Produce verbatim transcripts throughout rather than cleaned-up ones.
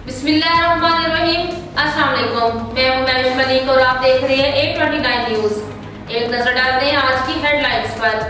बिस्मिल्लाहिर्रहमानिर्रहीम। अस्सलाम वालेकुम, मैं हूं महविश मलिक और आप देख रहे हैं ए ट्वेंटी नाइन न्यूज। एक नजर डालते हैं आज की हेडलाइंस पर।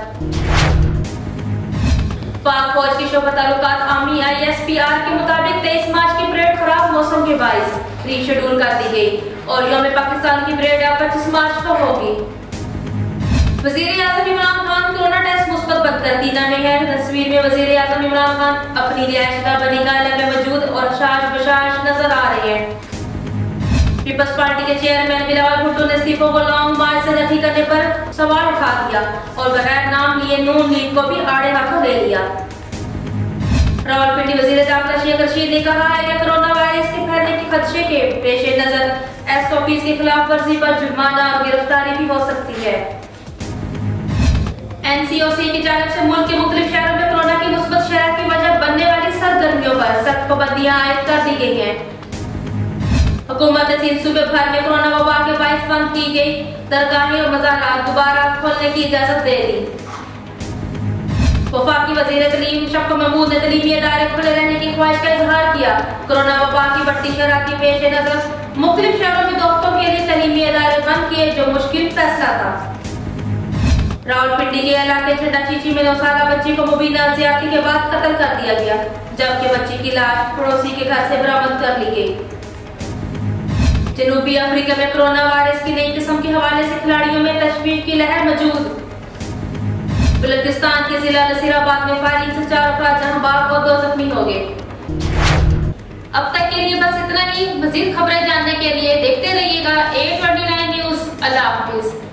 पाक फौज की शोबा ताल्लुकात army I S P R के मुताबिक तेईस मार्च की परेड खराब मौसम के बायस रीशेड्यूल कर दी गई और यौम पाकिस्तान की परेड अब पच्चीस मार्च को होगी। वजीर आजम इमरान खान कोरोना टेस्ट मुस्बत बदतरतीना में है। तस्वीर में वजीर आजम इमरान खान अपनी रिहायशगाह बनी गाला में मौजूद और शाश बशाश नजर आ रहे हैं। पीपल्स पार्टी के चेयरमैन बिलावल भुट्टो ने इस्तीफों को लॉन्ग मार्च से रद्दी करने पर सवाल उठा दिया और बगैर नाम लिए नून लीग को भी आड़े हाथों ले लिया। रावलपिंडी वजीर दाखिला शेख रशीद ने कहा है कि कोरोना वायरस के फैलने के खदशे के पेश नजर एस ओ पी के खिलाफ वर्जी पर जुर्माना और गिरफ्तारी भी हो सकती है। एन सी ओ सी की जानिब से मुल्क के मुख्तलिफ शहरों में कोरोना की मुस्बत शरह की वजह बनने वाली सरगर्मियों पर सख्त पाबंदियां आयद कर दी गई हैं। हुकूमत ने सिंध सूबे भर में कोरोना वबा के बायस बंद की गई दरगाहें और मज़ारात दोबारा खोलने की इजाजत दे दी। वफाकी वजीर तलीम शफ़क़त महमूद ने तलीमी इदारे खुले रहने की ख्वाहिश का इजहार किया। कोरोना वबा की बढ़ती शरह के पेश नजर मुख्तलिफ शहरों में दोस्तों के लिए तलीमी इदारे बंद किए, जो मुश्किल फैसला था। रावलपिंडी के इलाके छठा चीची में नौ साल बच्ची को मुबीना ज्यादती के बाद कत्ल कर दिया गया, जबकि बच्ची की लाश पड़ोसी के घर से बरामद कर ली गई। जनूबी अफ्रीका में कोरोना वायरस की नई किस्म के हवाले से खिलाड़ियों में तशवीश की लहर मौजूद। बलूचिस्तान के जिला नसीराबाद में फायरिंग से चार अफराद जहां बाग और दो जख्मी हो गए। अब तक के लिए बस इतना ही। मजीद खबरें जानने के लिए देखते रहिएगा ए ट्वेंटी नाइन न्यूज। अल्लाह हाफिज।